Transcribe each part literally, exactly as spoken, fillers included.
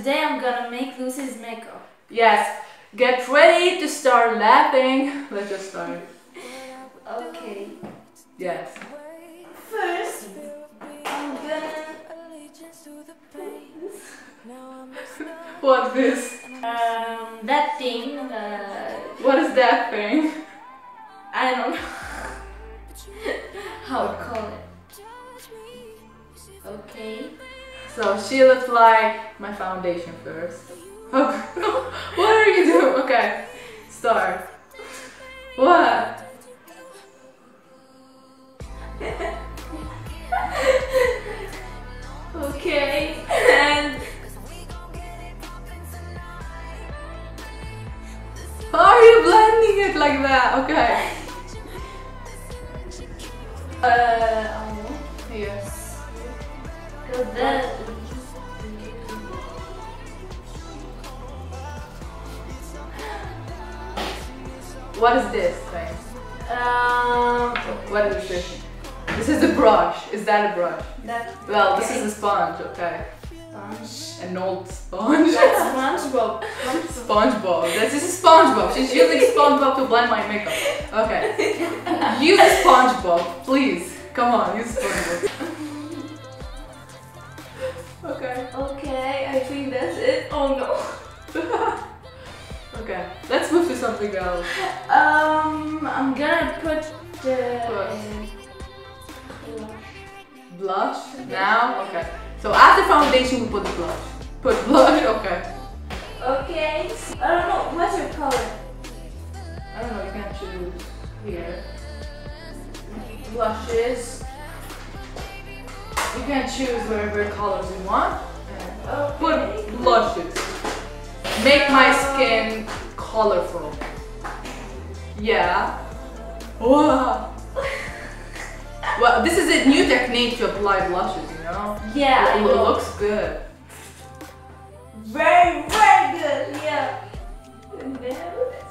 today I'm gonna make Lucy's makeup. Yes, get ready to start laughing. Let's just start. Okay. Yes. First, I'm gonna... What's this? Um, that thing, uh... What is that thing? I don't know how to call it. Okay. So she'll apply my foundation first. Okay. What are you doing? Okay, start. What? Okay, and... How are you blending it like that? Okay. Uh, oh, Yes. so that... What is this thing? Um, What is this? This is a brush. Is that a brush? that... Well, this is a sponge, okay. Sponge. An old sponge. That's SpongeBob. SpongeBob. This is SpongeBob. She's using SpongeBob to blend my makeup. Okay. Use SpongeBob, please. Come on, use SpongeBob. Okay. Okay, I think that's it. Oh no. Okay. Let's move to something else. Um, I'm gonna put the... What? Uh, Blush now. Okay. So after foundation, we put the blush. Put blush. Okay. okay. I don't know. What's your color? I don't know. You can choose here. Blushes. You can choose whatever colors you want. And Okay. put blushes. Make my skin colorful. Yeah. Wow. Well, this is a new technique to apply blushes, you know? Yeah, I It know. looks good. Very, very good. Yeah. And then...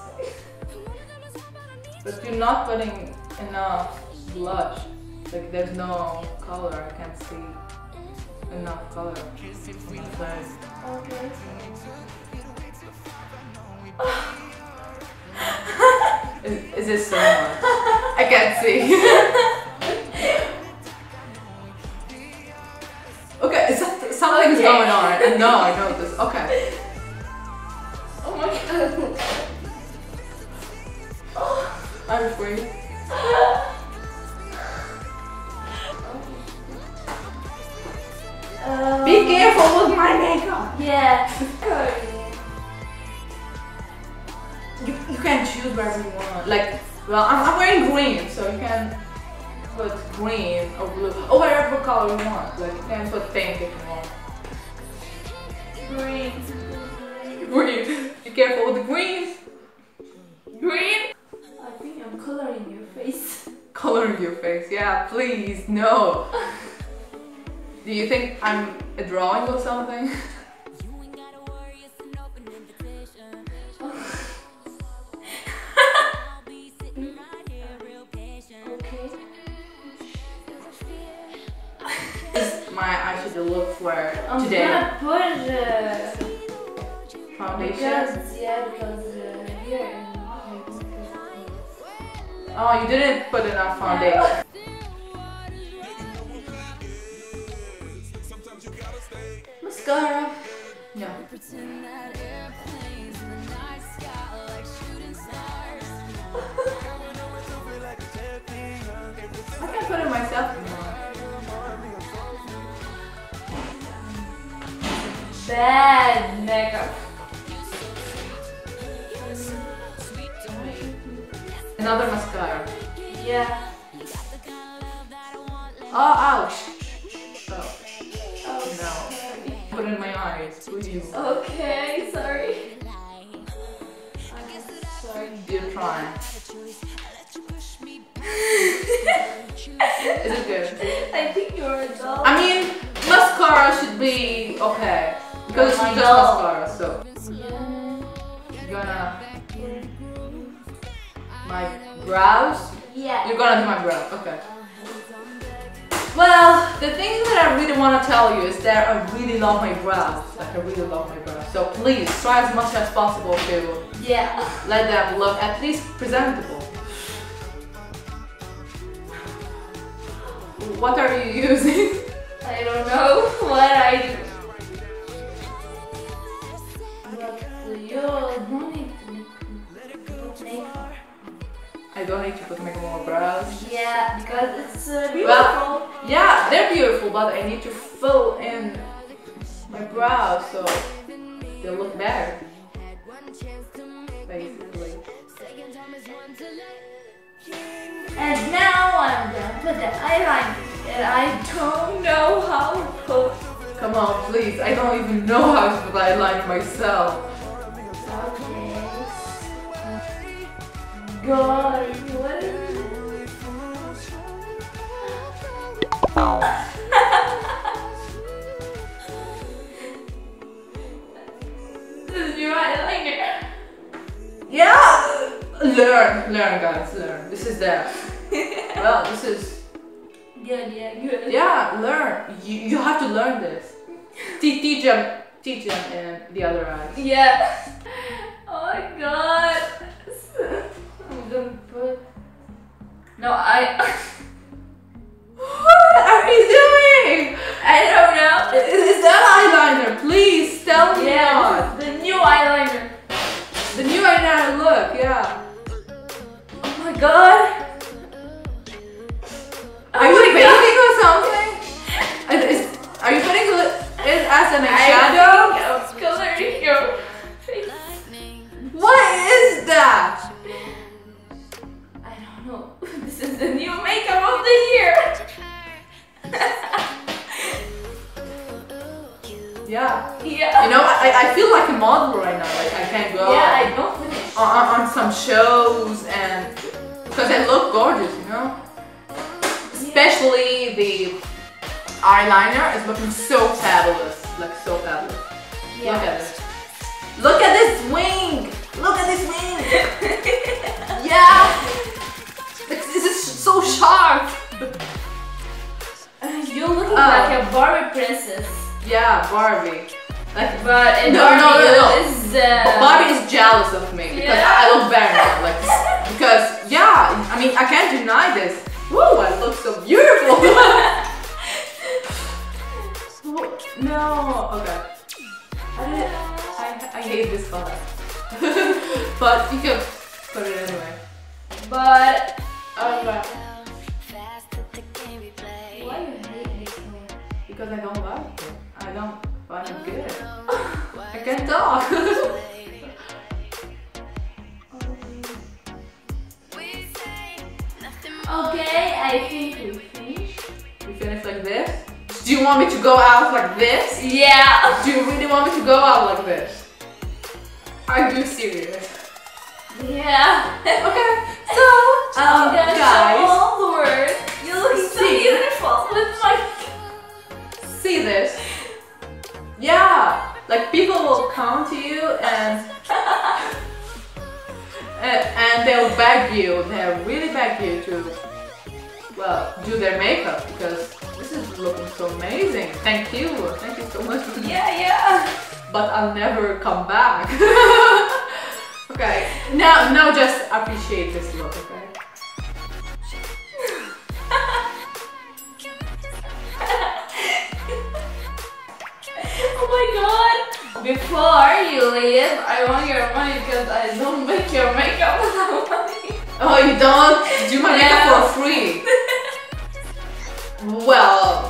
But you're not putting enough blush. Like there's no color, I can't see enough color on my face. Okay. Is, is this so much? I can't see. Okay, is that, something's Okay. going on. No, I know this. Okay. Oh my god. Oh. I'm afraid. Um, Be careful with my makeup. Yeah. Good. You, you can choose whatever you want. Like, well, I'm, I'm wearing green, so you can put green or blue or whatever color you want. Like, you can put pink if you want. Green. Green. Be careful with the green. Green? I think I'm coloring your face. Coloring your face. Yeah, please, no. Do you think I'm a drawing or something? Okay. This is my eyeshadow look for I'm today. gonna put uh, Foundation. because yeah because uh, here and Oh, you didn't put enough foundation. mascara. Yeah. I can put it myself if you want. Bad makeup. Another mascara. Yeah. Oh, ouch. Oh, Oh, no. sorry. Put it in my eyes, please. Okay, sorry. I'm sorry. You're trying. Is it good? I think you're a doll. I mean, mascara should be okay. Because it's Oh my just God. mascara, so. Yeah. You're gonna... My brows? Yeah. You're gonna do my brow, okay. Well, the thing that I really want to tell you is that I really love my brows. Like I really love my brows. So please try as much as possible to Yeah. let them look at least presentable. What are you using? I don't know what I do. What do you don't need to put makeup? I don't need to put makeup on my brows. Yeah, because it's uh, beautiful. Well, yeah, they're beautiful, but I need to fill in my brows so they look better. Basically. And now I'm gonna put the eyeliner, and I don't know how to put. Come on, please. I don't even know how to put eyeliner myself. Okay. God, what is this? This is your eyeliner. Yeah! Learn, learn guys, learn. This is the, well, this is, Good, yeah, good. yeah, learn. You, you have to learn this. Te teach them, teach them in the other eyes. Yeah. Oh my god. I'm gonna put. No, I. What are you doing? I don't know. Is that eyeliner? Please tell me Yeah, not. the new eyeliner. The new eyeliner look, yeah. Oh my god. Are you painting or something? Is, is, are you putting it as an eyeshadow? I think I'm coloring your face. What is that? I don't know. This is the new makeup of the year. Yeah. Yeah. You know, I, I feel like a model right now. Like I can go Yeah, I don't finish. on, on, on some shows and because I look gorgeous, you know. Especially the eyeliner is looking so fabulous, like so fabulous. Yeah. Look at it. Look at this wing. Look at this wing. Yeah. This this is so sharp. You're looking Oh. like a Barbie princess. Yeah, Barbie. Like, But uh, No, Barbie no, no, no. is uh, Barbie is jealous of me because Yeah. I look better now. Like, because yeah, I mean I can't deny this. Woo, I look so beautiful. No, okay. I, didn't, I I hate this color, but you can put it anyway. But Okay. why you hate this one? Because I don't like it. I don't find it good. I can't talk. Okay, I think we finished. We finish like this. Do you want me to go out like this? Yeah. Do you really want me to go out like this? Are you serious? Yeah. Okay, so I'm um, gonna show guys, all the world. You're looking so See. beautiful with my. see this? Yeah, like people will come to you and and, and they'll beg you. They'll really beg you to, well, do their makeup because this is looking so amazing. Thank you, thank you so much. Yeah, yeah. But I'll never come back. Okay, now now just appreciate this look, okay? Oh my god. Before you leave, I want your money because I don't make your makeup without money. Oh, you don't do my Yeah. makeup for free? Well,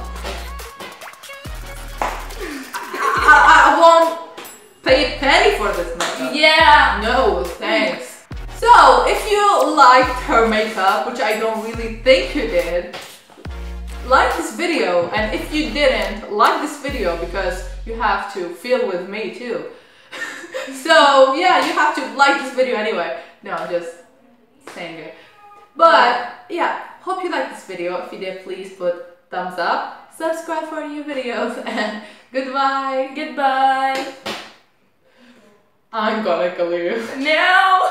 I, I, I won't pay a penny for this makeup. Yeah. No, thanks. So, if you liked her makeup, which I don't really think you did, like this video, and if you didn't, like this video because you have to feel with me too. So yeah, you have to like this video anyway. No, I'm just saying it. But yeah, hope you liked this video. If you did, please put thumbs up, subscribe for new videos, and goodbye. Goodbye. I'm gonna kill you. No.